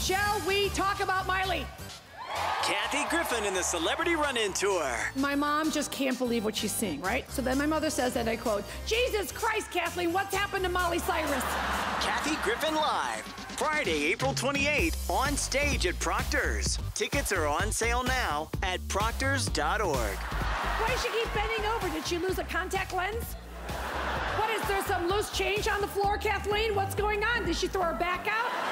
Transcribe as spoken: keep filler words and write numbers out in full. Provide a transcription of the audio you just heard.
Shall we talk about Miley? Kathy Griffin in the Celebrity Run-In Tour. My mom just can't believe what she's seeing, right? So then my mother says, and I quote, "Jesus Christ, Kathleen, what's happened to Molly Cyrus?" Kathy Griffin Live, Friday, April twenty-eighth, on stage at Proctors. Tickets are on sale now at proctors dot org. Why does she keep bending over? Did she lose a contact lens? What, is there some loose change on the floor, Kathleen? What's going on? Did she throw her back out?